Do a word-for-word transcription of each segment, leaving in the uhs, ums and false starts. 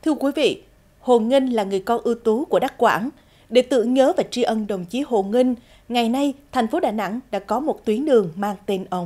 Thưa quý vị, Hồ Nghinh là người con ưu tú của Đắk Quảng. Để tưởng nhớ và tri ân đồng chí Hồ Nghinh, ngày nay thành phố Đà Nẵng đã có một tuyến đường mang tên ông.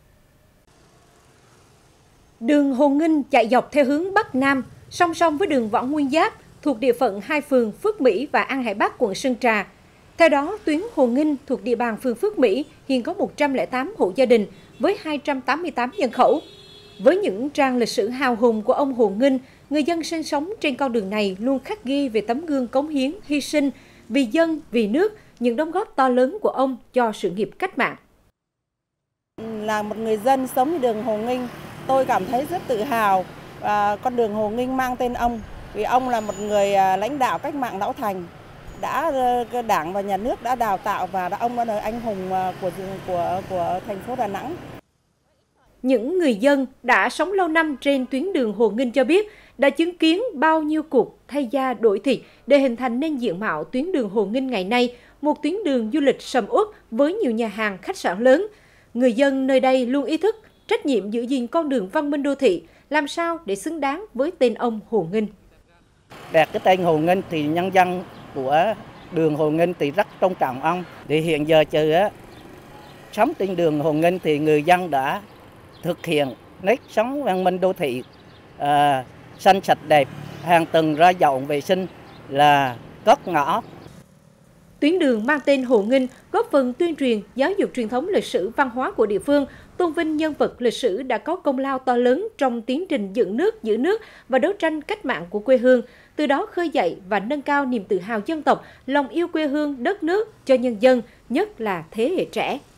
Đường Hồ Nghinh chạy dọc theo hướng Bắc Nam, song song với đường Võ Nguyên Giáp, thuộc địa phận hai phường Phước Mỹ và An Hải Bắc, quận Sơn Trà. Theo đó, tuyến Hồ Nghinh thuộc địa bàn phường Phước Mỹ hiện có một trăm lẻ tám hộ gia đình với hai trăm tám mươi tám nhân khẩu. Với những trang lịch sử hào hùng của ông Hồ Nghinh, người dân sinh sống trên con đường này luôn khắc ghi về tấm gương cống hiến, hy sinh, vì dân, vì nước, những đóng góp to lớn của ông cho sự nghiệp cách mạng. Là một người dân sống đường Hồ Nghinh, tôi cảm thấy rất tự hào và con đường Hồ Nghinh mang tên ông, vì ông là một người lãnh đạo cách mạng lão thành, đã Đảng và Nhà nước đã đào tạo và đã ông đã là anh hùng của của của thành phố Đà Nẵng. Những người dân đã sống lâu năm trên tuyến đường Hồ Nghinh cho biết đã chứng kiến bao nhiêu cuộc thay da đổi thịt để hình thành nên diện mạo tuyến đường Hồ Nghinh ngày nay, một tuyến đường du lịch sầm uất với nhiều nhà hàng, khách sạn lớn. Người dân nơi đây luôn ý thức trách nhiệm giữ gìn con đường văn minh đô thị, làm sao để xứng đáng với tên ông Hồ Nghinh. Đặt cái tên Hồ Nghinh thì nhân dân của đường Hồ Nghinh thì rất tôn trọng ông. Thì hiện giờ trừ á, sống trên đường Hồ Nghinh thì người dân đã thực hiện nếp sống văn minh đô thị, à, xanh sạch đẹp, hàng tuần ra dọn vệ sinh là cốt ngõ. Tuyến đường mang tên Hồ Nghinh góp phần tuyên truyền, giáo dục truyền thống lịch sử văn hóa của địa phương, tôn vinh nhân vật lịch sử đã có công lao to lớn trong tiến trình dựng nước, giữ nước và đấu tranh cách mạng của quê hương, từ đó khơi dậy và nâng cao niềm tự hào dân tộc, lòng yêu quê hương, đất nước cho nhân dân, nhất là thế hệ trẻ.